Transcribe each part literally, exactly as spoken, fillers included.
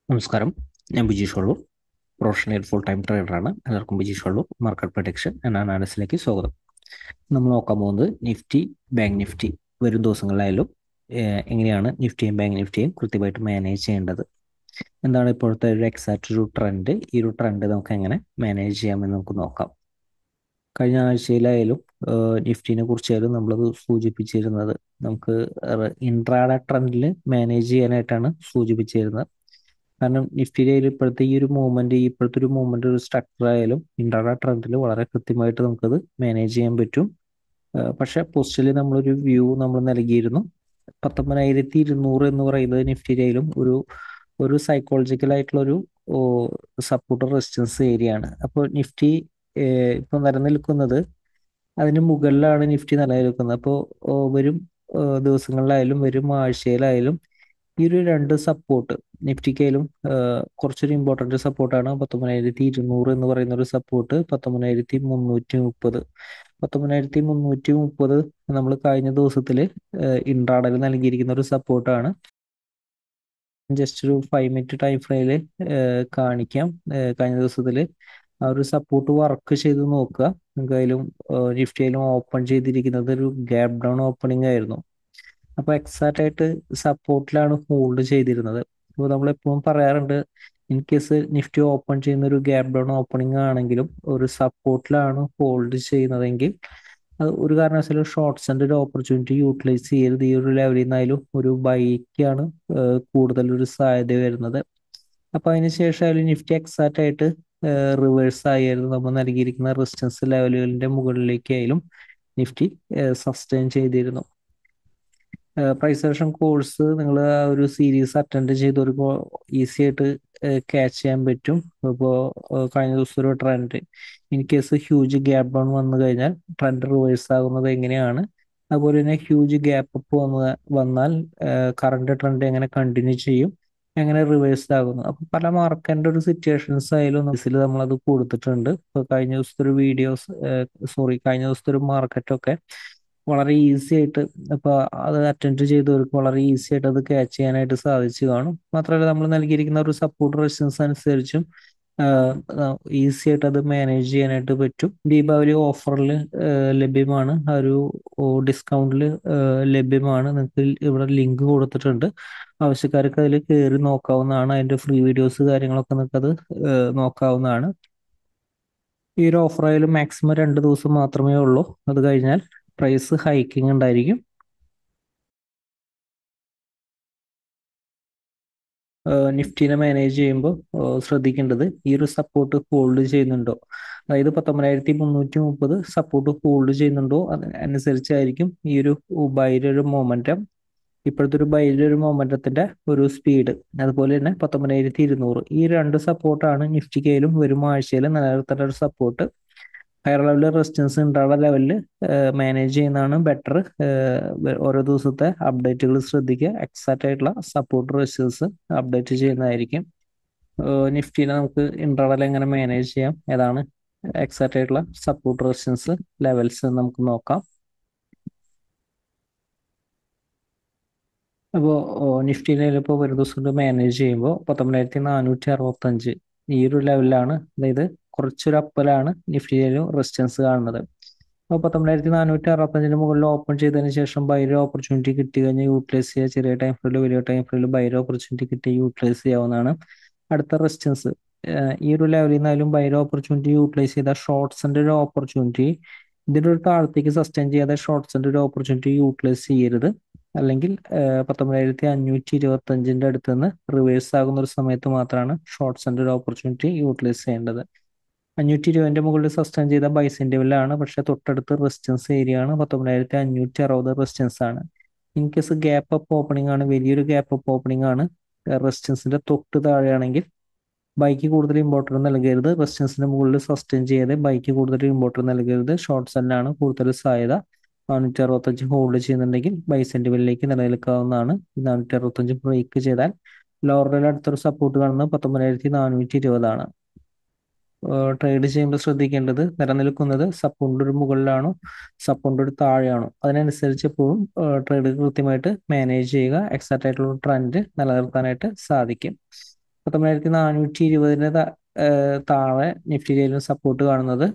നമസ്കാരം. ഞാൻ Bijeesh Valloor, professional full time ട്രേഡറാണ്. എല്ലാവർക്കും Bijeesh Valloor market prediction and അനാലിസിലേക്ക് സ്വാഗതം. നമ്മൾ നോക്കാൻ പോകുന്നത് നിഫ്റ്റി, ബാങ്ക് നിഫ്റ്റി വരും ദിവസങ്ങളിലായാലും ഏഹ്, എങ്ങനെയാണ് നിഫ്റ്റിയും ബാങ്ക് നിഫ്റ്റിയും കൃത്യമായിട്ട് മാനേജ് ചെയ്യേണ്ടത്, എന്താണ് ഇപ്പോഴത്തെ ഒരു എക്സാക്റ്റ് ഒരു ട്രെൻഡ്, ഈ ഒരു ട്രെൻഡ് നമുക്ക് എങ്ങനെ മാനേജ് ചെയ്യാമെന്ന് നമുക്ക് നോക്കാം. കഴിഞ്ഞ ആഴ്ചയിലായാലും ഏഹ്, നിഫ്റ്റിനെ കുറിച്ചായാലും നമ്മളത് സൂചിപ്പിച്ചിരുന്നത് നമുക്ക് ഇൻട്രാഡേ ട്രെൻഡിൽ മാനേജ് ചെയ്യാനായിട്ടാണ് സൂചിപ്പിച്ചിരുന്നത്. കാരണം നിഫ്റ്റിയിലെ ഇപ്പോഴത്തെ ഈ ഒരു മൂവ്മെന്റ് ഇപ്പോഴത്തെ ഒരു മൂവ്മെന്റ് ഒരു സ്ട്രക്ചർ ആയാലും ഇൻട്രാഡേ ട്രെൻഡിൽ വളരെ കൃത്യമായിട്ട് നമുക്കത് മാനേജ് ചെയ്യാൻ പറ്റും. ഏഹ് പക്ഷെ പോസ്റ്റിൽ നമ്മളൊരു വ്യൂ നമ്മൾ നൽകിയിരുന്നു. പത്തൊമ്പതിനായിരത്തി ഇരുന്നൂറ് എന്ന് പറയുന്നത് നിഫ്റ്റിയിലും ഒരു ഒരു സൈക്കോളജിക്കൽ ആയിട്ടുള്ള ഒരു സപ്പോർട്ട് റെസിസ്റ്റൻസ് ഏരിയ ആണ്. അപ്പോൾ നിഫ്റ്റി ഏഹ്, ഇപ്പൊ നിലനിൽക്കുന്നത് അതിന് മുകളിലാണ് നിഫ്റ്റി നിലനിൽക്കുന്നത്. അപ്പോൾ വരും ഏഹ്, ദിവസങ്ങളിലായാലും വരും ആഴ്ചയിലായാലും ഈ ഒരു രണ്ട് സപ്പോർട്ട് നിഫ്റ്റിക്കായാലും ഏഹ്, കുറച്ചൊരു ഇമ്പോർട്ടന്റ് സപ്പോർട്ടാണ് പത്തൊമ്പതിനായിരത്തി ഇരുന്നൂറ് എന്ന് പറയുന്ന ഒരു സപ്പോർട്ട്, പത്തൊമ്പതിനായിരത്തി മുന്നൂറ്റി മുപ്പത് പത്തൊമ്പതിനായിരത്തി മുന്നൂറ്റി മുപ്പത് നമ്മൾ കഴിഞ്ഞ ദിവസത്തിൽ ഇൻട്രാഡേയിൽ നൽകിയിരിക്കുന്ന ഒരു സപ്പോർട്ടാണ്. ജസ്റ്റ് ഒരു ഫൈവ് മിനിറ്റ് ടൈം ഫ്രെയിമിൽ കാണിക്കാം. ഏഹ്, കഴിഞ്ഞ ദിവസത്തിൽ ആ ഒരു സപ്പോർട്ട് വർക്ക് ചെയ്ത് നോക്കുക. എന്തായാലും നിഫ്റ്റിയിലും ഓപ്പൺ ചെയ്തിരിക്കുന്നത് ഒരു ഗ്യാപ് ഡൗൺ ഓപ്പണിംഗ് ആയിരുന്നു. അപ്പൊ എക്സാക്റ്റ് ആയിട്ട് സപ്പോർട്ടിലാണ് ഹോൾഡ് ചെയ്തിരുന്നത്. അപ്പോൾ നമ്മൾ എപ്പോഴും പറയാറുണ്ട്, ഇൻ കേസ് നിഫ്റ്റി ഓപ്പൺ ചെയ്യുന്ന ഒരു ഗ്യാപ് ഡൗൺ ഓപ്പണിംഗ് ആണെങ്കിലും ഒരു സപ്പോർട്ടിലാണ് ഹോൾഡ് ചെയ്യുന്നതെങ്കിൽ അത് ഒരു കാരണവശാലും ഷോർട്ട്സിന്റെ ഒരു ഓപ്പർച്യൂണിറ്റി യൂട്ടിലൈസ് ചെയ്യരുത്. ഈ ഒരു ലെവലിൽ നിന്നായാലും ഒരു ബൈക്കാണ് കൂടുതൽ ഒരു സാധ്യത വരുന്നത്. അപ്പൊ അതിനുശേഷം നിഫ്റ്റി എക്സാക്റ്റ് ആയിട്ട് റിവേഴ്സ് ആയിരുന്നു നമ്മൾ നൽകിയിരിക്കുന്ന റെസിസ്റ്റൻസ് ലെവലുകളിന്റെ മുകളിലേക്കായാലും നിഫ്റ്റി സസ്റ്റെയിൻ ചെയ്തിരുന്നു. പ്രൈസ് ആക്ഷൻ കോഴ്സ് നിങ്ങൾ ആ ഒരു സീരീസ് അറ്റൻഡ് ചെയ്തവർക്ക് ഈസി ആയിട്ട് ക്യാച്ച് ചെയ്യാൻ പറ്റും. ഇപ്പോൾ കഴിഞ്ഞ ദിവസം ഒരു trend in case huge gap down വന്നു കഴിഞ്ഞാൽ ട്രെൻഡ് റിവേഴ്സ് ആകുന്നത് എങ്ങനെയാണ്, അതുപോലെ തന്നെ ഹ്യൂജ് ഗ്യാപ്പ് അപ്പ് വന്ന് വന്നാൽ കറണ്ട് ട്രെൻഡ് എങ്ങനെ കണ്ടിന്യൂ ചെയ്യും, എങ്ങനെ റിവേഴ്സ് ആകുന്നു. അപ്പൊ പല മാർക്കറ്റിന്റെ ഒരു സിറ്റുവേഷൻസ് ആയാലും ഇതിൽ നമ്മളത് കൊടുത്തിട്ടുണ്ട്. ഇപ്പൊ കഴിഞ്ഞ ദിവസത്തെ ഒരു വീഡിയോസ് സോറി കഴിഞ്ഞ ദിവസത്തെ ഒരു മാർക്കറ്റൊക്കെ വളരെ ഈസി ആയിട്ട് ഇപ്പൊ അത് അറ്റൻഡ് ചെയ്തവർക്ക് വളരെ ഈസി ആയിട്ട് അത് ക്യാച്ച് ചെയ്യാനായിട്ട് സാധിച്ചു കാണും. മാത്രമല്ല നമ്മൾ നൽകിയിരിക്കുന്ന ഒരു സപ്പോർട്ട് റെസിസ്റ്റൻസ് അനുസരിച്ചും ഈസി ആയിട്ട് അത് മാനേജ് ചെയ്യാനായിട്ട് പറ്റും. ദീപാവലി ഓഫറിൽ ലഭ്യമാണ്, ആ ഒരു ഡിസ്കൗണ്ടിൽ ലഭ്യമാണ്. നിങ്ങൾക്ക് ഇവിടെ ലിങ്ക് കൊടുത്തിട്ടുണ്ട്, ആവശ്യക്കാർക്ക് അതിൽ കയറി നോക്കാവുന്നതാണ്. അതിന്റെ ഫ്രീ വീഡിയോസ് കാര്യങ്ങളൊക്കെ നിങ്ങൾക്ക് അത് നോക്കാവുന്നതാണ്. ഈ ഒരു ഓഫർ ആയാലും മാക്സിമം രണ്ട് ദിവസം മാത്രമേ ഉള്ളൂ, അത് കഴിഞ്ഞാൽ പ്രൈസ് ഹൈക്കിംഗ് ഉണ്ടായിരിക്കും. നിഫ്റ്റിനെ മാനേജ് ചെയ്യുമ്പോൾ ശ്രദ്ധിക്കേണ്ടത് ഈ ഒരു സപ്പോർട്ട് ഹോൾഡ് ചെയ്യുന്നുണ്ടോ, അതായത് പത്തൊമ്പതിനായിരത്തി മുന്നൂറ്റി മുപ്പത് സപ്പോർട്ട് ഹോൾഡ് ചെയ്യുന്നുണ്ടോ അനുസരിച്ചായിരിക്കും ഈ ഒരു ബൈയുടെ ഒരു മൊമെന്റം. ഇപ്പോഴത്തെ ഒരു ബൈയുടെ ഒരു മൊമെന്റത്തിന്റെ ഒരു സ്പീഡ്, അതുപോലെ തന്നെ പത്തൊമ്പതിനായിരത്തി ഇരുന്നൂറ് ഈ രണ്ട് സപ്പോർട്ടാണ് നിഫ്റ്റിക്കയിലും വരും ആഴ്ചയിലും നിലനിർത്തേണ്ട ഒരു സപ്പോർട്ട്. ഹയർ ലെവലിൽ റെസിസ്റ്റൻസ് ഉണ്ടാകുന്ന ലെവലിൽ മാനേജ് ചെയ്യുന്നതാണ് ബെറ്റർ. ഓരോ ദിവസത്തെ അപ്ഡേറ്റുകൾ ശ്രദ്ധിക്കുക, എക്സാക്റ്റ് ആയിട്ടുള്ള സപ്പോർട്ട് റെസിസ്റ്റൻസ് അപ്ഡേറ്റ് ചെയ്യുന്നതായിരിക്കും. നിഫ്റ്റിനെ നമുക്ക് ഇൻട്രാഡേയിൽ എങ്ങനെ മാനേജ് ചെയ്യാം, ഏതാണ് എക്സാക്റ്റ് ആയിട്ടുള്ള സപ്പോർട്ട് റെസിസ്റ്റൻസ് ലെവൽസ് നമുക്ക് നോക്കാം. അപ്പോൾ നിഫ്റ്റിനെ ഇപ്പോൾ ഒരു ദിവസം കൊണ്ട് മാനേജ് ചെയ്യുമ്പോൾ പത്തൊമ്പതിനായിരത്തി നാനൂറ്റി അറുപത്തി അഞ്ച് ഈ ഒരു ലെവലിലാണ്, അതായത് കുറച്ചൊരു അപ്പലാണ് നിഫ്റ്റിയിലും റെസിസ്റ്റൻസ് കാണുന്നത്. അപ്പോൾ പത്തൊമ്പതിനായിരത്തി നാനൂറ്റി അറുപത്തഞ്ചിന് മുകളിൽ ഓപ്പൺ ചെയ്തതിന് ശേഷം ബൈരോ ഓപ്പർച്യൂണിറ്റി കിട്ടി കഴിഞ്ഞാൽ യൂട്ടിലൈസ് ചെയ്യുക. ചെറിയ ടൈം ഫ്രെയിലും വലിയ ടൈം ഫ്രെയിലും ബൈരോ ഓപ്പർച്യൂണിറ്റി കിട്ടി യൂട്ടിലൈസ് ചെയ്യാവുന്നതാണ്. അടുത്ത റെസിസ്റ്റൻസ് ഈ ഒരു ലെവലിൽ നിന്നാലും ബൈരോ ഓപ്പർച്യൂണിറ്റി യൂട്ടിലൈസ് ചെയ്ത ഷോർട്ട്സിന്റെ ഒരു ഓപ്പർച്യൂണിറ്റി ഇതിന്റെ ഒരു താഴത്തേക്ക് സസ്റ്റെയിൻ ചെയ്യാതെ ഷോർട്ട്സിന്റെ ഒരു ഓപ്പർച്യൂണിറ്റി യൂട്ടിലൈസ് ചെയ്യരുത്. അല്ലെങ്കിൽ പത്തൊമ്പതിനായിരത്തി അഞ്ഞൂറ്റി ഇരുപത്തി അഞ്ചിന്റെ അടുത്ത് നിന്ന് റിവേഴ്സ് ആകുന്ന ഒരു സമയത്ത് മാത്രമാണ് ഷോർട്ട്സിന്റെ ഒരു ഓപ്പർച്യൂണിറ്റി യൂട്ടിലൈസ് ചെയ്യേണ്ടത്. അഞ്ഞൂറ്റി ഇരുപതിന്റെ മുകളിൽ സസ്റ്റെയിൻ ചെയ്ത ബൈസിന്റെ ലെവലാണ്, പക്ഷെ തൊട്ടടുത്ത് റെസിസ്റ്റൻസ് ഏരിയ ആണ് പത്തൊമ്പതിനായിരത്തി അഞ്ഞൂറ്റി അറുപത് റെസിസ്റ്റൻസ് ആണ്. In case gap up opening ആണ്, വലിയൊരു ഗ്യാപ്പ് അപ്പ് ഓപ്പണിംഗ് ആണ്, റെസിസ്റ്റൻസിന്റെ തൊട്ട് താഴെയാണെങ്കിൽ ബൈക്ക് കൂടുതൽ ഇമ്പോർട്ടൻസ് നൽകരുത്. റെസിസ്റ്റൻസിന്റെ മുകളിൽ സസ്റ്റെയിൻ ചെയ്യാതെ ബൈക്ക് കൂടുതൽ ഇമ്പോർട്ടൻസ് നൽകരുത്. ഷോർട്ട്സ് തന്നെയാണ് കൂടുതൽ സാധ്യത. നാനൂറ്റി അറുപത്തഞ്ച് ഹോൾഡ് ചെയ്യുന്നുണ്ടെങ്കിൽ ബൈ സെന്റിമെന്റിലേക്ക് നിലനിൽക്കാവുന്നതാണ്. നാനൂറ്റി അറുപത്തഞ്ച് ബ്രേക്ക് ചെയ്താൽ ലോവറിൽ അടുത്തൊരു സപ്പോർട്ട് കാണുന്നത് പത്തൊമ്പതിനായിരത്തി നാനൂറ്റി ഇരുപതാണ്. ട്രേഡ് ചെയ്യുമ്പോൾ ശ്രദ്ധിക്കേണ്ടത് നിലനിൽക്കുന്നത് സപ്പോർട്ടിന്റെ ഒരു മുകളിലാണോ സപ്പോർട്ടിന്റെ ഒരു താഴെയാണോ, അതിനനുസരിച്ച് എപ്പോഴും ട്രേഡ് കൃത്യമായിട്ട് മാനേജ് ചെയ്യുക. എക്സാക്റ്റ് ആയിട്ടുള്ള ട്രെൻഡ് നിലനിർത്താനായിട്ട് സാധിക്കും. പത്തൊമ്പതിനായിരത്തി നാനൂറ്റി ഇരുപതിന് താഴെ നിഫ്റ്റിയിലും സപ്പോർട്ട് കാണുന്നത്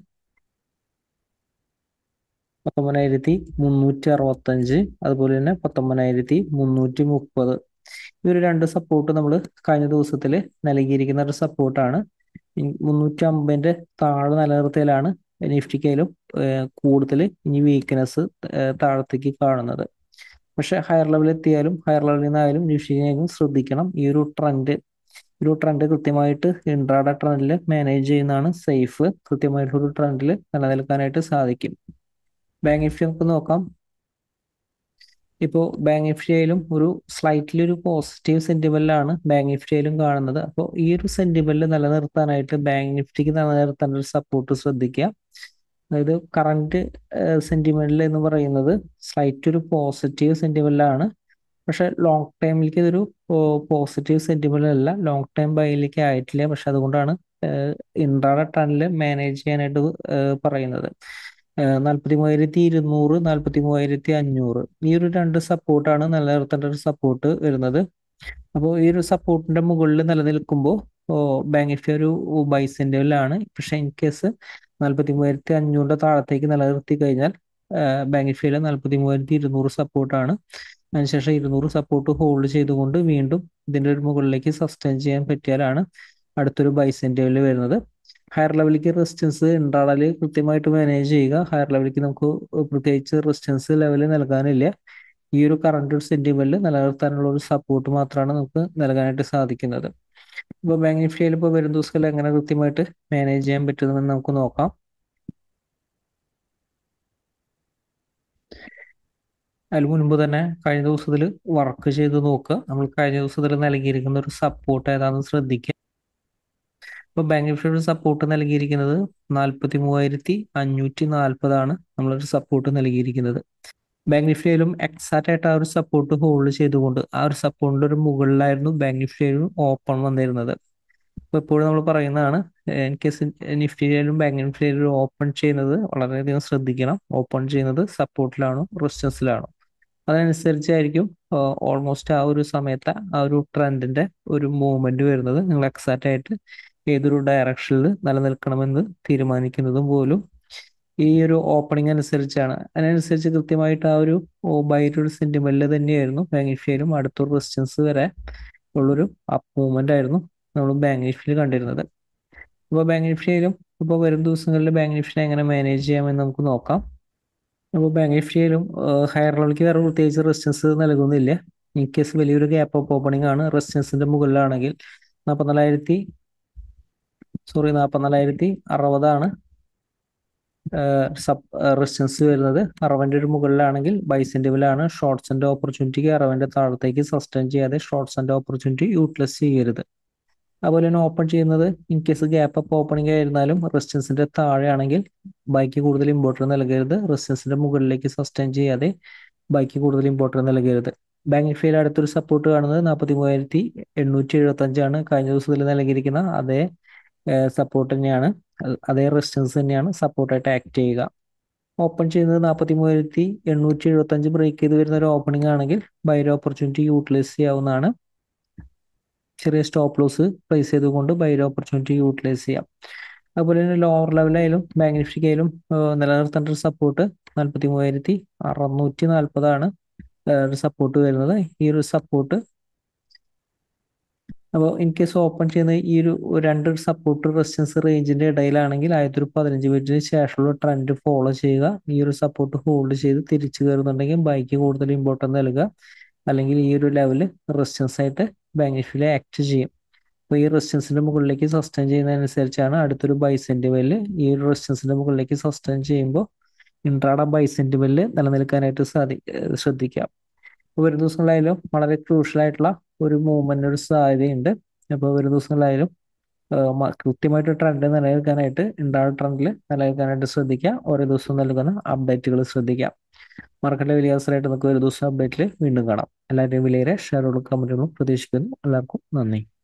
പത്തൊമ്പതിനായിരത്തി മുന്നൂറ്റി അറുപത്തഞ്ച്, അതുപോലെ തന്നെ പത്തൊമ്പതിനായിരത്തി മുന്നൂറ്റി മുപ്പത്. ഈ ഒരു രണ്ട് സപ്പോർട്ട് നമ്മൾ കഴിഞ്ഞ ദിവസത്തിൽ നൽകിയിരിക്കുന്ന ഒരു സപ്പോർട്ടാണ്. മുന്നൂറ്റി അമ്പതിന്റെ താഴെ നിലനിർത്തിയാലാണ് നിഫ്റ്റിക്കയിലും കൂടുതൽ ഇനി വീക്ക്നെസ് താഴത്തേക്ക് കാണുന്നത്. പക്ഷെ ഹയർ ലെവലിൽ എത്തിയാലും ഹയർ ലെവലിൽ നിന്നായാലും നിഫ്റ്റിനെയും ശ്രദ്ധിക്കണം. ഈ ഒരു ട്രെൻഡ് ഒരു ട്രെൻഡ് കൃത്യമായിട്ട് ഇൻട്രാഡേ ട്രെൻഡിൽ മാനേജ് ചെയ്യുന്നതാണ് സേഫ്. കൃത്യമായിട്ടൊരു ട്രെൻഡിൽ നിലനിൽക്കാനായിട്ട് സാധിക്കും. ബാങ്ക് നിഫ്റ്റി നമുക്ക് നോക്കാം. ഇപ്പോൾ ബാങ്ക് നിഫ്റ്റിയിലും ഒരു സ്ലൈറ്റ്ലി ഒരു പോസിറ്റീവ് സെന്റിമെന്റിലാണ് ബാങ്ക് നിഫ്റ്റിയിലും കാണുന്നത്. അപ്പോൾ ഈ ഒരു സെന്റിമെന്റ് നിലനിർത്താനായിട്ട് ബാങ്ക് നിഫ്റ്റിക്ക് നിലനിർത്താൻ ഒരു സപ്പോർട്ട് ശ്രദ്ധിക്കുക. അതായത് കറന്റ് സെന്റിമെന്റിൽ എന്ന് പറയുന്നത് സ്ലൈറ്റ് ഒരു പോസിറ്റീവ് സെന്റിമെന്റിലാണ്. പക്ഷെ ലോങ് ടൈമിലേക്ക് ഇതൊരു പോസിറ്റീവ് സെന്റിമെന്റ് അല്ല, ലോങ് ടൈം ബൈയിലേക്ക് ആയിട്ടില്ല. പക്ഷെ അതുകൊണ്ടാണ് ഇൻട്രാഡേ ട്രെൻഡിൽ മാനേജ് ചെയ്യാനായിട്ട് പറയുന്നത്. നാൽപ്പത്തി മൂവായിരത്തി ഇരുന്നൂറ് നാൽപ്പത്തി മൂവായിരത്തി അഞ്ഞൂറ് ഈ ഒരു രണ്ട് സപ്പോർട്ടാണ് നിലനിർത്തേണ്ട ഒരു സപ്പോർട്ട് വരുന്നത്. അപ്പോൾ ഈ ഒരു സപ്പോർട്ടിന്റെ മുകളിൽ നിലനിൽക്കുമ്പോൾ ബാങ്ക് നിഫ്റ്റി ഒരു ബൈ സെന്റിമെന്റിലാണ്. പക്ഷെ ഇൻ കേസ് നാൽപ്പത്തി മൂവായിരത്തി അഞ്ഞൂറിന്റെ താഴത്തേക്ക് നിലനിർത്തി കഴിഞ്ഞാൽ ബാങ്ക് നിഫ്റ്റിയിലെ നാൽപ്പത്തി മൂവായിരത്തി ഇരുന്നൂറ് സപ്പോർട്ടാണ്. അതിനുശേഷം ഇരുന്നൂറ് സപ്പോർട്ട് ഹോൾഡ് ചെയ്തുകൊണ്ട് വീണ്ടും ഇതിന്റെ ഒരു മുകളിലേക്ക് സസ്റ്റെയിൻ ചെയ്യാൻ പറ്റിയാലാണ് അടുത്തൊരു ബൈ സെന്റിമെന്റിൽ വരുന്നത്. ഹയർ ലെവലിലേക്ക് റെസിസ്റ്റൻസ് ഇൻട്രാഡേയിൽ കൃത്യമായിട്ട് മാനേജ് ചെയ്യുക. ഹയർ ലെവലിലേക്ക് നമുക്ക് പ്രത്യേകിച്ച് റെസിസ്റ്റൻസ് ലെവൽ നൽകാനില്ല. ഈ ഒരു കറണ്ട് സെന്റിമെന്റിൽ നിലനിർത്താനുള്ള ഒരു സപ്പോർട്ട് മാത്രമാണ് നമുക്ക് നൽകാനായിട്ട് സാധിക്കുന്നത്. ഇപ്പോൾ ബാങ്ക് നിഫ്റ്റിയിൽ ഇപ്പോൾ വരും ദിവസങ്ങളിൽ എങ്ങനെ കൃത്യമായിട്ട് മാനേജ് ചെയ്യാൻ പറ്റുമെന്ന് നമുക്ക് നോക്കാം. അതിന് മുൻപ് തന്നെ കഴിഞ്ഞ ദിവസത്തിൽ വർക്ക് ചെയ്ത് നോക്കുക. നമ്മൾ കഴിഞ്ഞ ദിവസത്തിൽ നൽകിയിരിക്കുന്ന ഒരു സപ്പോർട്ട് ഏതാണെന്ന് ശ്രദ്ധിക്കുക. ഇപ്പോൾ ബാങ്ക് നിഫ്റ്റിയുടെ സപ്പോർട്ട് നൽകിയിരിക്കുന്നത് നാൽപ്പത്തി മൂവായിരത്തി അഞ്ഞൂറ്റി നാൽപ്പതാണ് നമ്മളൊരു സപ്പോർട്ട് നൽകിയിരിക്കുന്നത്. ബാങ്ക് നിഫ്റ്റിയിലും എക്സാക്റ്റ് ആയിട്ട് ആ ഒരു സപ്പോർട്ട് ഹോൾഡ് ചെയ്തുകൊണ്ട് ആ ഒരു സപ്പോർട്ടിന്റെ ഒരു മുകളിലായിരുന്നു ബാങ്ക് നിഫ്റ്റിയിലും ഓപ്പൺ വന്നിരുന്നത്. അപ്പോൾ എപ്പോഴും നമ്മൾ പറയുന്നതാണ്, ഇൻ കേസ് നിഫ്റ്റിയിലും ബാങ്ക് നിഫ്റ്റിയിലും ഓപ്പൺ ചെയ്യുന്നത് വളരെയധികം ശ്രദ്ധിക്കണം. ഓപ്പൺ ചെയ്യുന്നത് സപ്പോർട്ടിലാണോ റെസിസ്റ്റൻസിലാണോ അതനുസരിച്ചായിരിക്കും ഓൾമോസ്റ്റ് ആ ഒരു സമയത്ത് ആ ഒരു ട്രെൻഡിന്റെ ഒരു മൂവ്മെന്റ് വരുന്നത്. നിങ്ങൾ എക്സാക്റ്റ് ആയിട്ട് ഏതൊരു ഡയറക്ഷനിൽ നിലനിൽക്കണമെന്ന് തീരുമാനിക്കുന്നതും പോലും ഈ ഒരു ഓപ്പണിംഗ് അനുസരിച്ചാണ്. അതിനനുസരിച്ച് കൃത്യമായിട്ട് ആ ഒരു ബൈയുടെ ഒരു സെന്റിമെന്റിൽ തന്നെയായിരുന്നു ബാങ്ക് നിഫ്റ്റിയിലും അടുത്തൊരു റെസിസ്റ്റൻസ് വരെ ഉള്ളൊരു അപ്പ് മൂവ്മെന്റ് ആയിരുന്നു നമ്മൾ ബാങ്ക് നിഫ്റ്റിയിൽ കണ്ടിരുന്നത്. അപ്പോൾ ബാങ്ക് നിഫ്റ്റിയിലും ഇപ്പോൾ വരും ദിവസങ്ങളിൽ ബാങ്ക് നിഫ്റ്റിനെ എങ്ങനെ മാനേജ് ചെയ്യാമെന്ന് നമുക്ക് നോക്കാം. അപ്പോൾ ബാങ്ക് നിഫ്റ്റിയിലും ഹയർ ലെവലിലേക്ക് വേറെ പ്രത്യേകിച്ച് റെസിസ്റ്റൻസ് നൽകുന്നില്ല. ഇൻ കേസ് വലിയൊരു ഗ്യാപ്പ് അപ്പ് ഓപ്പണിംഗ് ആണ് റെസിസ്റ്റൻസിന്റെ മുകളിലാണെങ്കിൽ നാൽപ്പത്തിനാലായിരത്തി സോറി നാൽപ്പത്തിനാലായിരത്തി അറുപതാണ് സബ് റെസിസ്റ്റൻസ് വരുന്നത്. അറുപതിന്റെ ഒരു മുകളിലാണെങ്കിൽ ബൈ സെന്റിമെന്റിലാണ്. ഷോർട്ട്സിന്റെ ഓപ്പർച്യൂണിറ്റിക്ക് അറുപതിന്റെ താഴത്തേക്ക് സസ്റ്റെയിൻ ചെയ്യാതെ ഷോർട്ട്സിന്റെ ഓപ്പർച്യൂണിറ്റി യൂട്ടിലൈസ് ചെയ്യരുത്. അതുപോലെ തന്നെ ഓപ്പൺ ചെയ്യുന്നത് in case gap up opening ആയിരുന്നാലും റെസിസ്റ്റൻസിന്റെ താഴെയാണെങ്കിൽ ബൈക്ക് കൂടുതൽ ഇമ്പോർട്ടൻസ് നൽകരുത്. റെസിസ്റ്റൻസിന്റെ മുകളിലേക്ക് സസ്റ്റെയിൻ ചെയ്യാതെ ബൈക്ക് കൂടുതൽ ഇമ്പോർട്ടൻസ് നൽകരുത്. ബാങ്ക് നിഫ്റ്റിയിൽ അടുത്തൊരു സപ്പോർട്ട് കാണുന്നത് നാൽപ്പത്തി മൂവായിരത്തി എണ്ണൂറ്റി എഴുപത്തി അഞ്ചാണ്. കഴിഞ്ഞ ദിവസത്തിൽ നൽകിയിരിക്കുന്ന അതേ സപ്പോർട്ട് തന്നെയാണ്, അതേ റെസിസ്റ്റൻസ് തന്നെയാണ് സപ്പോർട്ടായിട്ട് ആക്ട് ചെയ്യുക. ഓപ്പൺ ചെയ്യുന്നത് നാൽപ്പത്തി മൂവായിരത്തി എണ്ണൂറ്റി എഴുപത്തി അഞ്ച് ബ്രേക്ക് ചെയ്ത് വരുന്ന ഒരു ഓപ്പണിംഗ് ആണെങ്കിൽ ബൈയുടെ ഓപ്പർച്യൂണിറ്റി യൂട്ടിലൈസ് ചെയ്യാവുന്നതാണ്. ചെറിയ സ്റ്റോപ്പ് ലോസ് പ്ലേസ് ചെയ്തുകൊണ്ട് ബൈയുടെ ഓപ്പർച്യൂണിറ്റി യൂട്ടിലൈസ് ചെയ്യാം. അതുപോലെ തന്നെ ലോവർ ലെവലായാലും ബാങ്ക് നിഫ്റ്റിക്കായാലും നിലനിർത്തേണ്ട ഒരു സപ്പോർട്ട് നാൽപ്പത്തി മൂവായിരത്തി അറുന്നൂറ്റി നാൽപ്പതാണ് ഒരു സപ്പോർട്ട് വരുന്നത്. ഈ ഒരു സപ്പോർട്ട് അപ്പോൾ ഇൻ കേസ് ഓപ്പൺ ചെയ്യുന്ന ഈ ഒരു രണ്ട് സപ്പോർട്ട് റെസിസ്റ്റൻസ് റേഞ്ചിന്റെ ഇടയിലാണെങ്കിൽ ആയിരത്തി ഒരു പതിനഞ്ച് മിനിറ്റിന് ശേഷമുള്ള ട്രെൻഡ് ഫോളോ ചെയ്യുക. ഈ ഒരു സപ്പോർട്ട് ഹോൾഡ് ചെയ്ത് തിരിച്ചു കയറുന്നുണ്ടെങ്കിൽ ബൈക്ക് കൂടുതൽ ഇമ്പോർട്ടൻസ് നൽകുക. അല്ലെങ്കിൽ ഈ ഒരു ലെവല് റെസിസ്റ്റൻസ് ആയിട്ട് ബാങ്ക് നിഫ്റ്റിയിൽ ആക്ട് ചെയ്യും. അപ്പോൾ ഈ റെസിസ്റ്റൻസിന്റെ മുകളിലേക്ക് സസ്റ്റെയിൻ ചെയ്യുന്നതനുസരിച്ചാണ് അടുത്തൊരു ബൈ സെന്റിമെന്റിൽ ഈ ഒരു റെസിസ്റ്റൻസിന്റെ മുകളിലേക്ക് സസ്റ്റെയിൻ ചെയ്യുമ്പോൾ ഇൻട്രാഡേ ബൈ സെന്റിമെന്റിൽ നിലനിൽക്കാനായിട്ട് സാധി ശ്രദ്ധിക്കാം. അപ്പോൾ വരും ദിവസങ്ങളായാലും വളരെ ക്രൂഷ്യൽ ആയിട്ടുള്ള ഒരു മൂവ്മെന്റ് ഒരു സാധ്യതയുണ്ട്. അപ്പോൾ വരും ദിവസങ്ങളായാലും കൃത്യമായിട്ട് ട്രെൻഡ് നിലനിൽക്കാനായിട്ട് ഇൻട്രാഡേ ട്രെൻഡിൽ നിലനിൽക്കാനായിട്ട് ശ്രദ്ധിക്കുക. ഓരോ ദിവസവും നൽകുന്ന അപ്ഡേറ്റുകൾ ശ്രദ്ധിക്കുക. മാർക്കറ്റിലെ വലിയ അവസരമായിട്ട് നമുക്ക് ഒരു ദിവസം അപ്ഡേറ്റിൽ വീണ്ടും കാണാം. എല്ലാവരുടെയും വിലയേറെ ഷെയറുകളും കമന്റുകളും പ്രതീക്ഷിക്കുന്നു. എല്ലാവർക്കും നന്ദി.